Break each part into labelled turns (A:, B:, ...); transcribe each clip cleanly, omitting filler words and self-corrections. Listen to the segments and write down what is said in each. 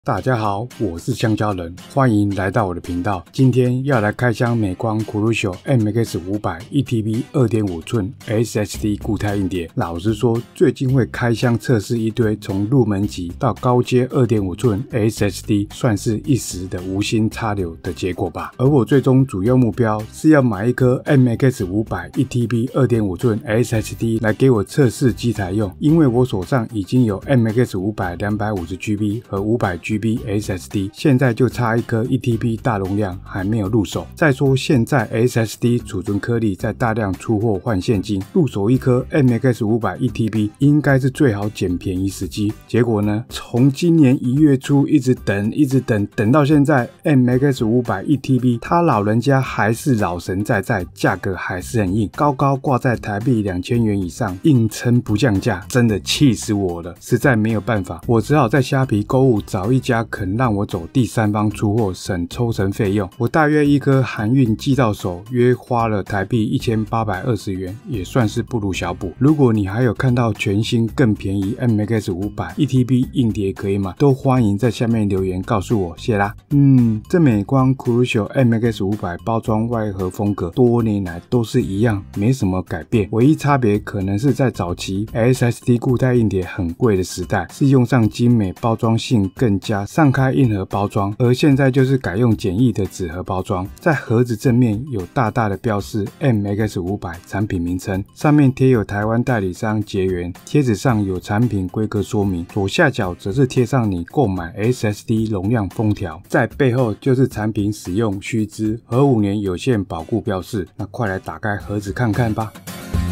A: 大家好，我是香蕉人，欢迎来到我的频道。今天要来开箱美光 Crucial MX500 1TB 2.5 寸 SSD 固态硬碟。老实说，最近会开箱测试一堆从入门级到高阶 2.5 寸 SSD， 算是一时的无心插柳的结果吧。而我最终主要目标是要买一颗 MX500 1TB 2.5 寸 SSD 来给我测试机台用，因为我手上已经有 MX500 250GB 和500GB SSD， 现在就差一颗 1TB 大容量还没有入手。再说现在 SSD 储存颗粒在大量出货换现金，入手一颗 MX500 1TB 应该是最好捡便宜时机。结果呢，从今年1月初一直等到现在 MX500 1TB 它老人家还是老神在在，价格还是很硬，高高挂在台币2000元以上，硬撑不降价，真的气死我了。实在没有办法，我只好在虾皮购物找一家肯让我走第三方出货省抽成费用。我大约一颗韩运寄到手约花了台币1820元，也算是不如小补。如果你还有看到全新更便宜 MX500 1TB 硬碟可以吗？都欢迎在下面留言告诉我，谢啦。这美光 Crucial MX500 包装外盒风格多年来都是一样，没什么改变，唯一差别可能是在早期 SSD 固态硬碟很贵的时代是用上精美包装性更加上开硬盒包装，而现在就是改用简易的纸盒包装。在盒子正面有大大的标示 MX500 产品名称，上面贴有台湾代理商结缘，贴纸上有产品规格说明，左下角则是贴上你购买 SSD 容量封条，在背后就是产品使用须知和5年有限保固标示。那快来打开盒子看看吧。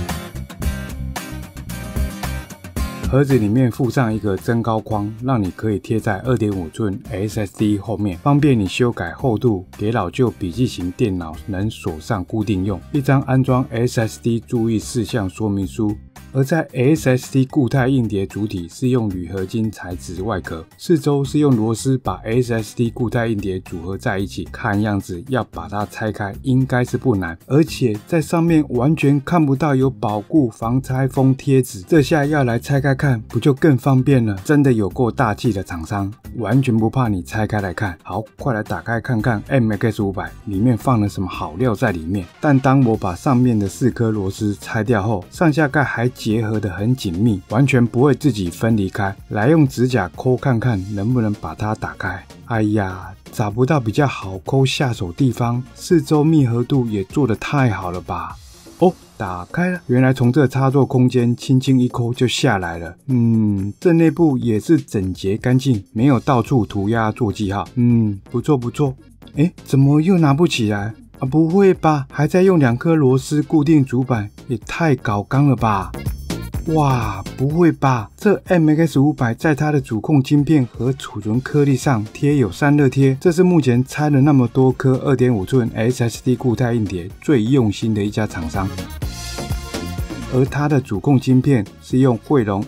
A: 盒子里面附上一个增高框，让你可以贴在 2.5 寸 SSD 后面，方便你修改厚度，给老旧笔记型电脑能锁上固定用。一张安装 SSD 注意事项说明书。而在 SSD 固态硬碟主体是用铝合金材质外壳，四周是用螺丝把 SSD 固态硬碟组合在一起，看样子要把它拆开应该是不难，而且在上面完全看不到有保固防拆封贴纸，这下要来拆开看不就更方便了？真的有够大气的厂商，完全不怕你拆开来看。好，快来打开看看 MX500 里面放了什么好料在里面。但当我把上面的4颗螺丝拆掉后，上下盖还结合得很紧密，完全不会自己分离开。来用指甲抠看看能不能把它打开。哎呀，找不到比较好抠下手地方，四周密合度也做得太好了吧。哦，打开了，原来从这插座空间轻轻一抠就下来了。这内部也是整洁干净，没有到处涂鸦做记号。不错不错。怎么又拿不起来啊？不会吧，还在用2颗螺丝固定主板，也太搞刚了吧。哇，不会吧，这 MX500 在它的主控晶片和储存颗粒上贴有散热贴，这是目前拆了那么多颗 2.5 寸 SSD 固态硬碟最用心的一家厂商。而它的主控晶片是用汇龙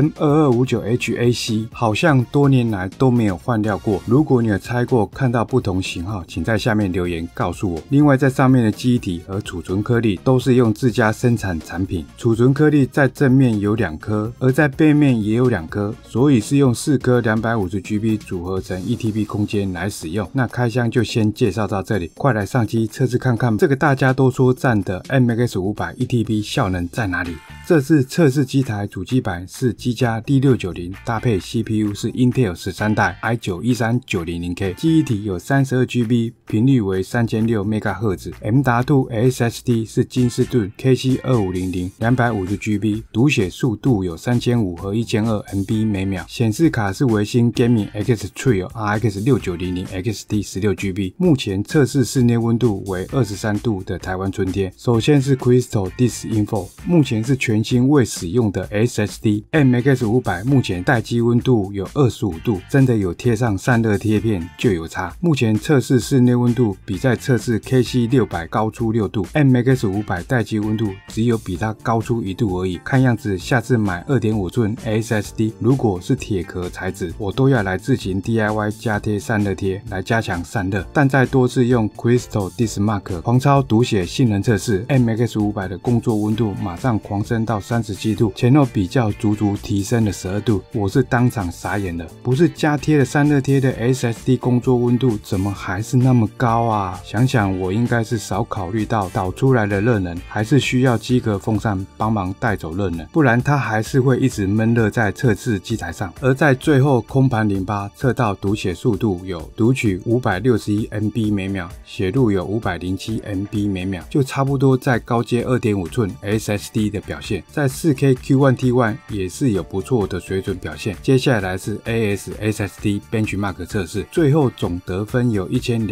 A: SM2259HAC， 好像多年来都没有换掉过。如果你有拆过看到不同型号，请在下面留言告诉我。另外在上面的记忆体和储存颗粒都是用自家生产产品，储存颗粒在正面有2颗，而在背面也有2颗，所以是用4颗 250GB 组合成 1TB 空间来使用。那开箱就先介绍到这里，快来上机测试看看这个大家都说赞的 MX500 1TB 效能在哪里。这次测试机台主机板是机加 D690， 搭配 CPU 是 Intel 13代 i9-13900K， 记忆体有 32GB， 频率为3600MHz， M.2 SSD 是金士顿 KC2500 250GB， 读写速度有3500和1200 MB 每秒，显示卡是微星 Gaming X Trio RX 6900 XT 16GB， 目前测试室内温度为23度的台湾春天。首先是 Crystal Disk Info， 目前是全新未使用的 SSD MX500， 目前待机温度有25度，真的有贴上散热贴片就有差。目前测试室内温度比在测试 KC600 高出6度， MX500 待机温度只有比它高出1度而已。看样子下次买 2.5 寸 SSD 如果是铁壳材质，我都要来自行 DIY 加贴散热贴来加强散热。但再多次用 Crystal Disk Mark 狂超读写性能测试， MX500 的工作温度马上狂升 33到37度，前后比较足足提升了12度，我是当场傻眼了，不是加贴了散热贴的 SSD 工作温度怎么还是那么高啊？想想我应该是少考虑到导出来的热能还是需要机壳风扇帮忙带走热能，不然它还是会一直闷热在测试机台上。而在最后空盘08测到读写速度有读取561 MB 每秒，写入有507 MB 每秒，就差不多在高阶 2.5 寸 SSD 的表现，在 4K Q1T1 也是有不错的水准表现。接下来是 AS/SSD Benchmark 测试，最后总得分有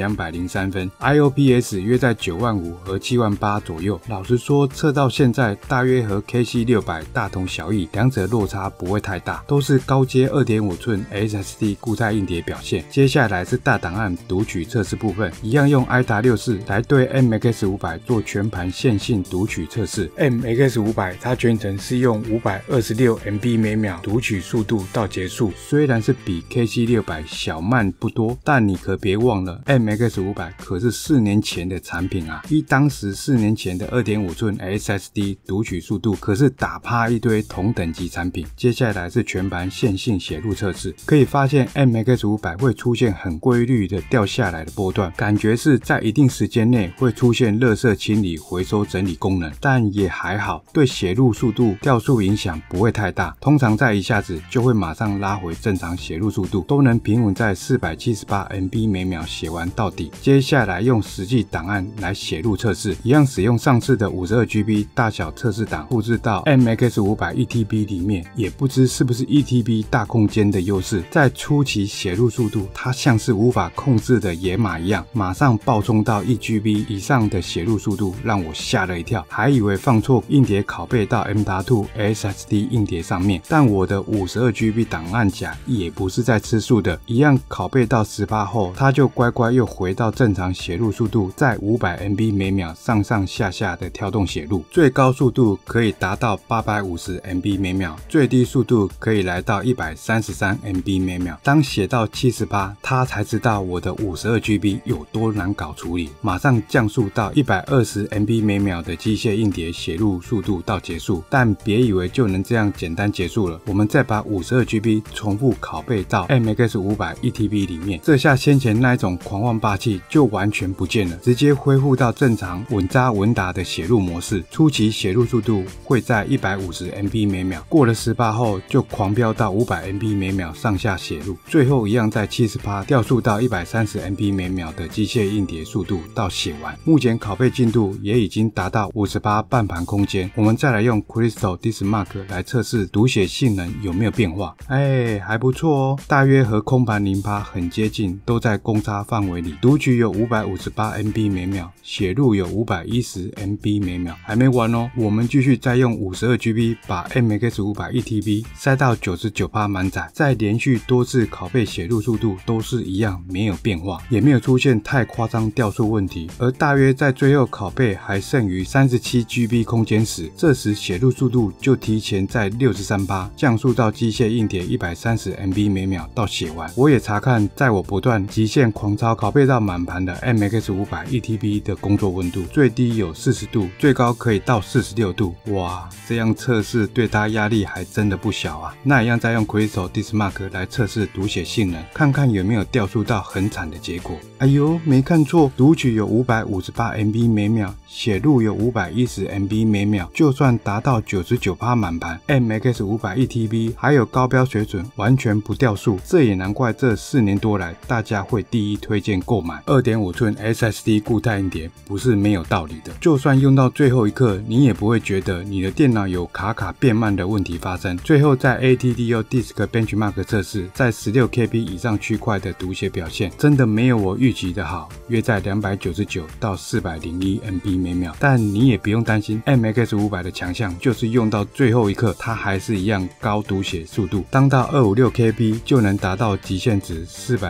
A: 1203分， IOPS 约在95000和78000左右。老实说，测到现在大约和 KC600 大同小异，两者落差不会太大，都是高阶 2.5 寸 SSD 固态硬碟表现。接下来是大档案读取测试部分，一样用 IDA64 来对 MX500 做全盘线性读取测试。MX500 它全程是用526 MB 每秒读取速度到结束，虽然是比 KC600 小慢不多，但你可别忘了 MX500 可是4年前的产品啊，当时4年前的 2.5 寸 SSD 读取速度可是打趴一堆同等级产品。接下来是全盘线性写入测试，可以发现 MX500 会出现很规律的掉下来的波段，感觉是在一定时间内会出现垃圾清理回收整理功能，但也还好，对写入速度掉速影响不会太大，通常在一下子就会马上拉回正常写入速度，都能平稳在478 MB 每秒写完到底。接下来用实际档案来写入测试，一样使用上次的 52GB 大小测试档复制到 MX500 1TB 里面，也不知是不是 1TB 大空间的优势，在初期写入速度它像是无法控制的野马一样，马上暴冲到 1GB 以上的写入速度，让我吓了一跳，还以为放错硬碟拷贝到 M.2 SSD 硬碟上面，但我的 52GB 档案夹也不是在吃素的，一样拷贝到18后，它就乖乖又回到正常写入速度，在500 MB 每秒上上下下的跳动写入，最高速度可以达到850 MB 每秒，最低速度可以来到133 MB 每秒。当写到78，他才知道我的 52GB 有多难搞处理，马上降速到120 MB 每秒的机械硬碟写入速度到结束。但别以为就能这样简单结束了，我们再把 52GB 重复拷贝到 MX500 1TB 里面，这下先前那一种狂妄霸气就完全不见了，直接恢复到正常稳扎稳打的写入模式。初期写入速度会在150 MB 每秒，过了18后就狂飙到500 MB 每秒上下写入，最后一样在78调速到130 MB 每秒的机械硬碟速度到写完。目前拷贝进度也已经达到58半盘空间，我们再来用 Crystal DiskMark 来测试读写性能有没有变化。还不错哦，大约和空盘08很接近，都在公差范围里，读取有558 MB 每秒，写入有510 MB 每秒。还没完哦，我们继续再用 52GB 把 MX500 1TB 塞到 99% 满载，再连续多次拷贝写入速度都是一样没有变化，也没有出现太夸张掉速问题。而大约在最后拷贝还剩余 37GB 空间时，这时写入速度就提前在 63% 降速到机械硬碟130 MB 每秒到写完。我也查看在我不断极限狂超拷贝到满盘的 MX500 1TB 的工作温度，最低有40度，最高可以到46度。哇，这样测试对它压力还真的不小啊。那一样再用 Crystal DiskMark 来测试读写性能，看看有没有掉速到很惨的结果。哎呦，没看错，读取有558 MB 每秒，写入有510 MB 每秒，就算达到 99% 满盘 MX500 1TB 还有高标水准，完全不掉速。这也难怪这4年多来大家会第一推荐购买 2.5 寸 SSD 固态硬碟，不是没有道理的。就算用到最后一刻，你也不会觉得你的电脑有卡变慢的问题发生。最后在 ATDO Disk Benchmark 测试，在 16KB 以上区块的读写表现真的没有我预期的好，约在299到401 MB 每秒。但你也不用担心 MX500 的强项就是用到最后一刻它还是一样高读写速度，当到 256KB 就能达到极限值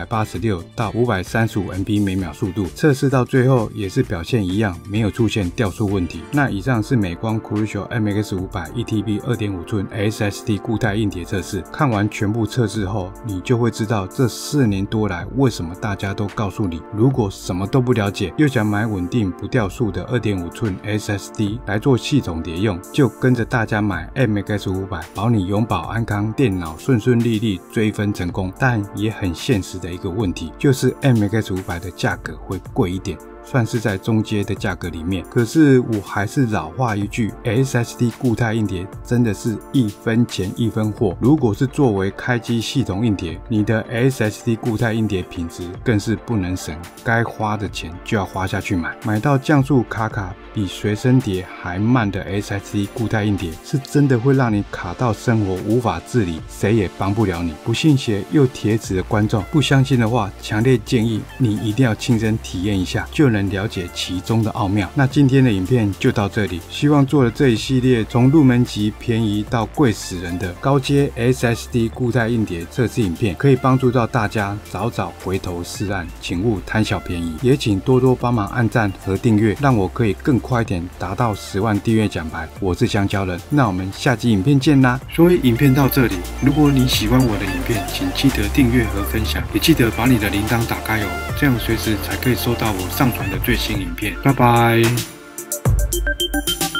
A: 486到535 MB 每秒速度，测试到最后也是表现一样，没有出现掉速问题。那以上是美光 Crucial MX500 1TB 2.5 寸 SSD 固态硬碟测试。看完全部测试后，你就会知道这4年多来为什么大家都告诉你，如果什么都不了解，又想买稳定不掉速的 2.5 寸 SSD 来做系统碟用， 就跟着大家买 MX500，保你永保安康，电脑顺顺利利，追分成功。但也很现实的一个问题，就是 MX500 的价格会贵一点，算是在中阶的价格里面。可是我还是老话一句 ，SSD 固态硬碟真的是一分钱一分货。如果是作为开机系统硬碟，你的 SSD 固态硬碟品质更是不能省，该花的钱就要花下去买。买到降速卡比随身碟还慢的 SSD 固态硬碟，是真的会让你卡到生活无法自理，谁也帮不了你。不信邪又铁齿的观众，不相信的话，强烈建议你一定要亲身体验一下，就能了解其中的奥妙。那今天的影片就到这里，希望做了这一系列从入门级便宜到贵死人的高阶 SSD 固态硬碟测试影片，可以帮助到大家早早回头是岸，请勿贪小便宜。也请多多帮忙按赞和订阅，让我可以更快点达到10万订阅奖牌。我是香蕉人，那我们下集影片见啦！所以影片到这里，如果你喜欢我的影片，请记得订阅和分享，也记得把你的铃铛打开哦，这样随时才可以收到我上传的最新影片。拜拜。